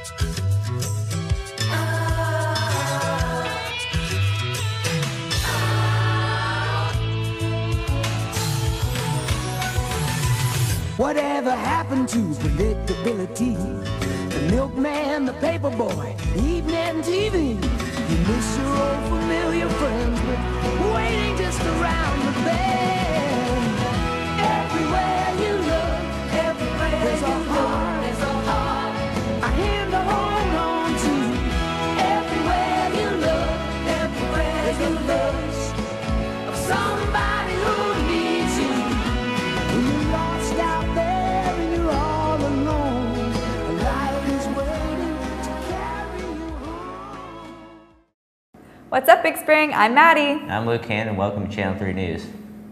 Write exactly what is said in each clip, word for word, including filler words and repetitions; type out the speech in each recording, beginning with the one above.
Whatever happened to predictability? The milkman, the paper boy, evening T V. You miss your old familiar friends, but waiting just around the bend. Everywhere you look, everywhere there's you a look, heart, there's a heart, a hand to hold on to. Everywhere you look, everywhere there's a look of somebody who needs you. When you're lost out there and you're all alone, life is waiting to carry you home. What's up, Big Spring? I'm Maddie. I'm Luke Hand, and welcome to Channel three News.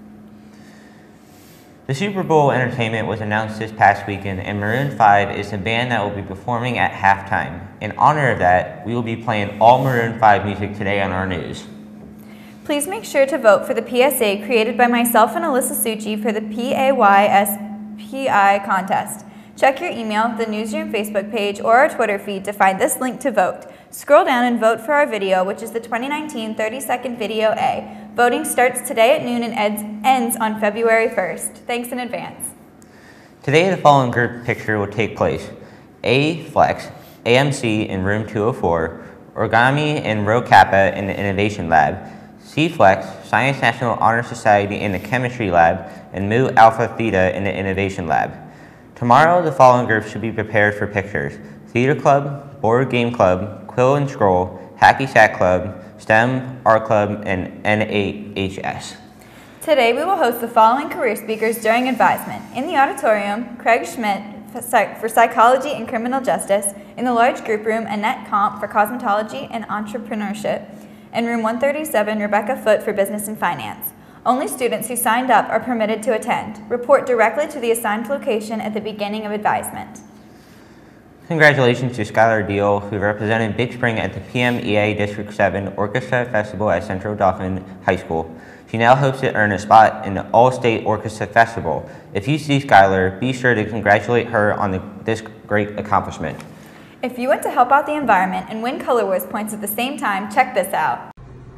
The Super Bowl entertainment was announced this past weekend, and Maroon five is the band that will be performing at halftime. In honor of that, we will be playing all Maroon five music today on our news. Please make sure to vote for the P S A created by myself and Alyssa Succi for the P A Y S P I contest. Check your email, the Newsroom Facebook page, or our Twitter feed to find this link to vote. Scroll down and vote for our video, which is the twenty nineteen thirty second Video A. Voting starts today at noon and ends, ends on February first. Thanks in advance. Today, the following group picture will take place. A Flex, A M C in room two oh four, Origami and Rho Kappa in the Innovation Lab, C Flex, Science National Honor Society in the Chemistry Lab, and Mu Alpha Theta in the Innovation Lab. Tomorrow, the following groups should be prepared for pictures: Theater Club, Board Game Club, Quill and Scroll, Hacky Sack Club, STEM, Art Club, and N A H S. Today, we will host the following career speakers during advisement. In the auditorium, Craig Schmidt for Psychology and Criminal Justice. In the large group room, Annette Comp for Cosmetology and Entrepreneurship. In room one thirty-seven, Rebecca Foote for Business and Finance. Only students who signed up are permitted to attend. Report directly to the assigned location at the beginning of advisement. Congratulations to Skylar Deal, who represented Big Spring at the P M E A District seven Orchestra Festival at Central Dauphin High School. She now hopes to earn a spot in the All-State Orchestra Festival. If you see Skylar, be sure to congratulate her on the, this great accomplishment. If you want to help out the environment and win Color Wars points at the same time, check this out.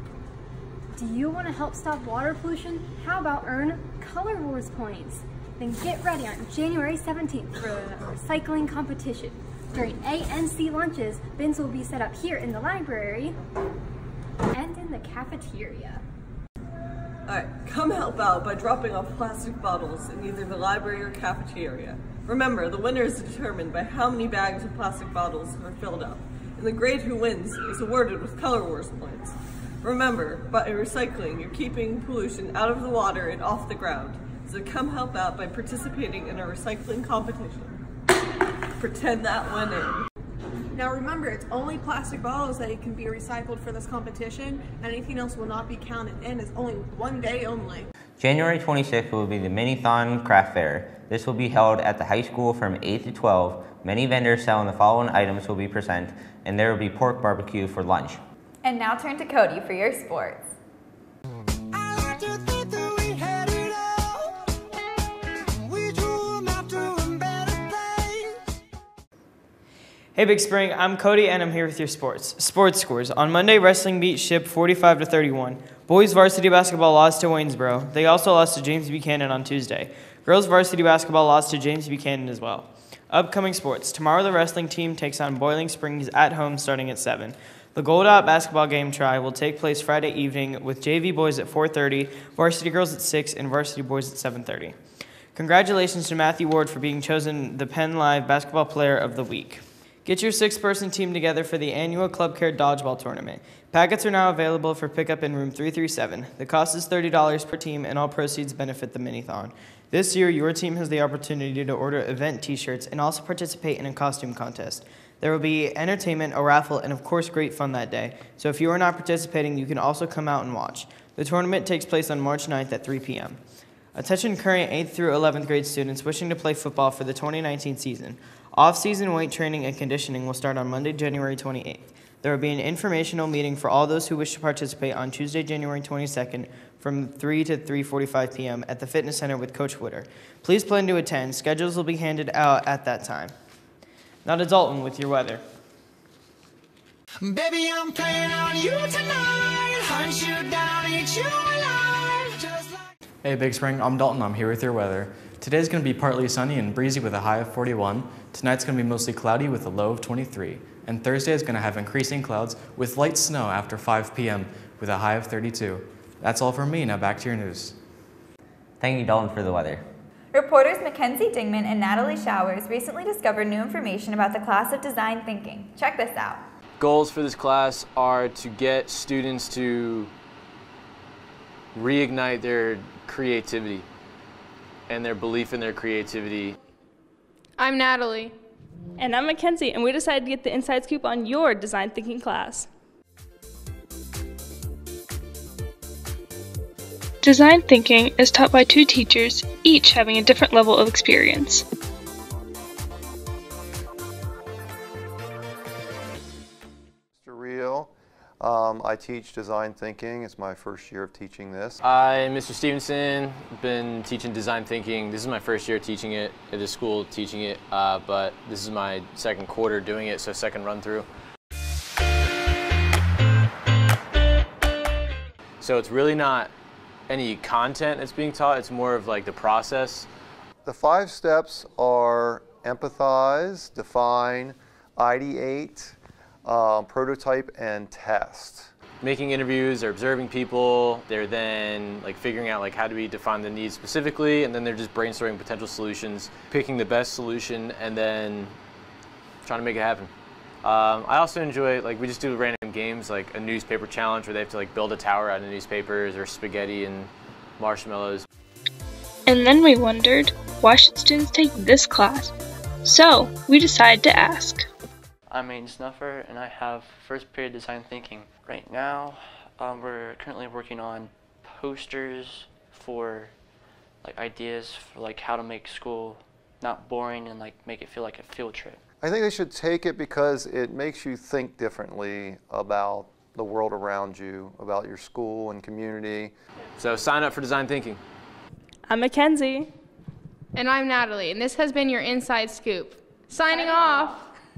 Do you want to help stop water pollution? How about earn Color Wars points? Then get ready on January seventeenth for a recycling competition. During A N C lunches, bins will be set up here in the library and in the cafeteria. Alright, come help out by dropping off plastic bottles in either the library or cafeteria. Remember, the winner is determined by how many bags of plastic bottles are filled up, and the grade who wins is awarded with Color Wars points. Remember, by recycling, you're keeping pollution out of the water and off the ground, so come help out by participating in a recycling competition. Pretend that went in. Now remember, it's only plastic bottles that can be recycled for this competition. Anything else will not be counted in. It's only one day only. January twenty-sixth will be the Minithon Craft Fair. This will be held at the high school from eight to twelve. Many vendors selling the following items will be present, and there will be pork barbecue for lunch. And now turn to Cody for your sports. Hey Big Spring, I'm Cody and I'm here with your sports. Sports scores. On Monday, wrestling beat Ship forty-five to thirty-one. Boys varsity basketball lost to Waynesboro. They also lost to James Buchanan on Tuesday. Girls varsity basketball lost to James Buchanan as well. Upcoming sports. Tomorrow the wrestling team takes on Boiling Springs at home starting at seven. The Gold Dot basketball game try will take place Friday evening with J V boys at four thirty, varsity girls at six, and varsity boys at seven thirty. Congratulations to Matthew Ward for being chosen the Penn Live Basketball Player of the Week. Get your six-person team together for the annual Club Care Dodgeball Tournament. Packets are now available for pickup in room three thirty-seven. The cost is thirty dollars per team, and all proceeds benefit the Minithon. This year, your team has the opportunity to order event t-shirts and also participate in a costume contest. There will be entertainment, a raffle, and of course great fun that day. So if you are not participating, you can also come out and watch. The tournament takes place on March ninth at three p m Attention current eighth through eleventh grade students wishing to play football for the twenty nineteen season. Off-season weight training and conditioning will start on Monday, January twenty-eighth. There will be an informational meeting for all those who wish to participate on Tuesday, January twenty-second from three to three forty-five p m at the Fitness Center with Coach Witter. Please plan to attend. Schedules will be handed out at that time. Now to Dalton with your weather. Baby, I'm playing on you tonight. Hunt you down, eat you alive. Just like Hey Big Spring, I'm Dalton. I'm here with your weather. Today's going to be partly sunny and breezy with a high of forty-one. Tonight's going to be mostly cloudy with a low of twenty-three. And Thursday is going to have increasing clouds with light snow after five p m with a high of thirty-two. That's all from me. Now back to your news. Thank you, Dalton, for the weather. Reporters Mackenzie Dingman and Natalie Showers recently discovered new information about the class of design thinking. Check this out. Goals for this class are to get students to reignite their creativity and their belief in their creativity. I'm Natalie. And I'm Mackenzie, and we decided to get the inside scoop on your design thinking class. Design thinking is taught by two teachers, each having a different level of experience. Mister Real, um, I teach design thinking. It's my first year of teaching this. I'm Mister Stevenson, been teaching design thinking. This is my first year teaching it at this school, teaching it, uh, but this is my second quarter doing it, so second run through. So it's really not any content that's being taught, it's more of like the process. The five steps are empathize, define, ideate, um, prototype, and test. Making interviews or observing people, they're then like figuring out like how do we define the needs specifically, and then they're just brainstorming potential solutions, picking the best solution, and then trying to make it happen. Um, I also enjoy, like, we just do random games, like a newspaper challenge where they have to like build a tower out of newspapers, or spaghetti and marshmallows. And then we wondered, why should students take this class? So we decided to ask. I'm Aiden Snuffer, and I have first period design thinking. Right now, um, we're currently working on posters for like ideas for like how to make school not boring and like make it feel like a field trip. I think they should take it because it makes you think differently about the world around you, about your school and community. So sign up for design thinking. I'm Mackenzie. And I'm Natalie, and this has been your Inside Scoop. Signing off.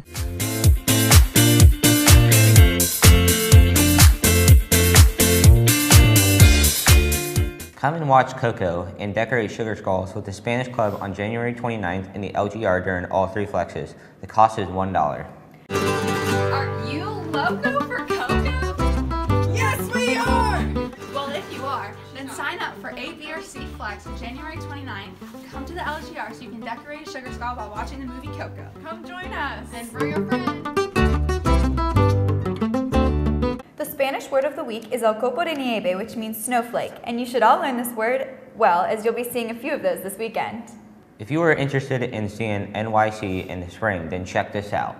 Come and watch Coco and decorate sugar skulls with the Spanish Club on January twenty-ninth in the L G R during all three flexes. The cost is one dollar. Are you loco for Coco? Yes, we are! Well, if you are, then sign up for A, B, or C Flex on January twenty-ninth. Come to the L G R so you can decorate a sugar skull while watching the movie Coco. Come join us. And bring a friend. The Spanish word of the week is el copo de nieve, which means snowflake, and you should all learn this word well, as you'll be seeing a few of those this weekend. If you are interested in seeing N Y C in the spring, then check this out.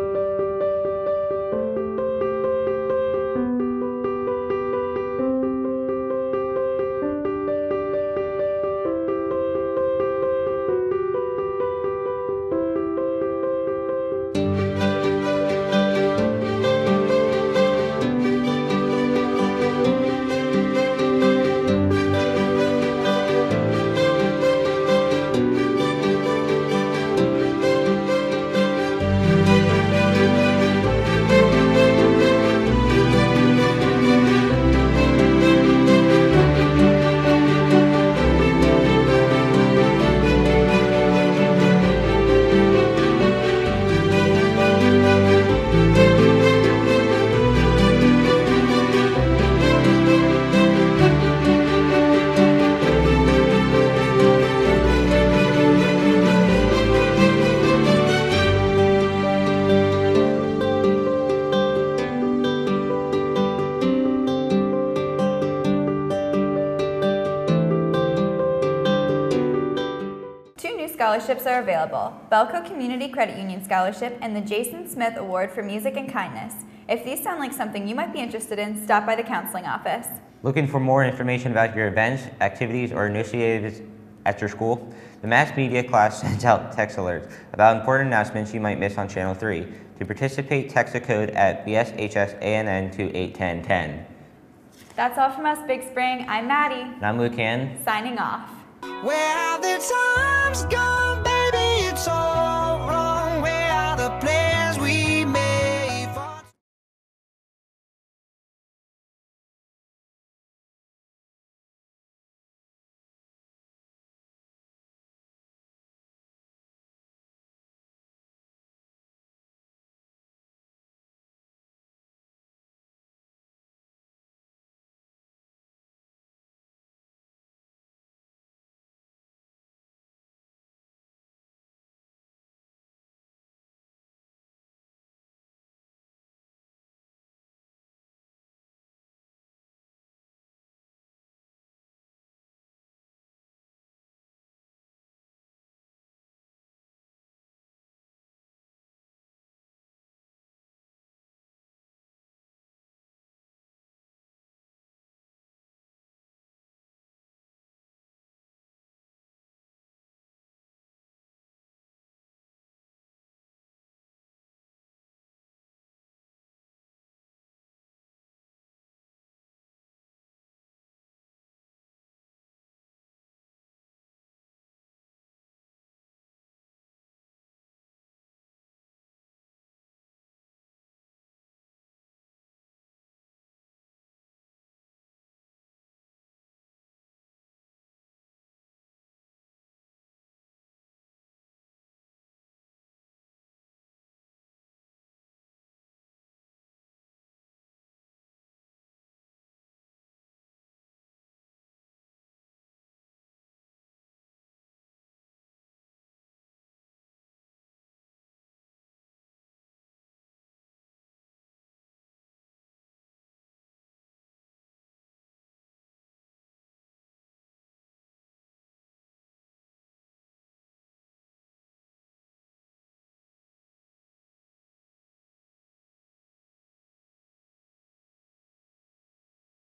Scholarships are available: Belco Community Credit Union Scholarship and the Jason Smith Award for Music and Kindness. If these sound like something you might be interested in, stop by the counseling office. Looking for more information about your events, activities, or initiatives at your school? The mass media class sends out text alerts about important announcements you might miss on Channel three. To participate, text the code at B S H S A N N to eight ten ten. That's all from us, Big Spring. I'm Maddie. And I'm Lucan. Signing off. Where have the times gone back?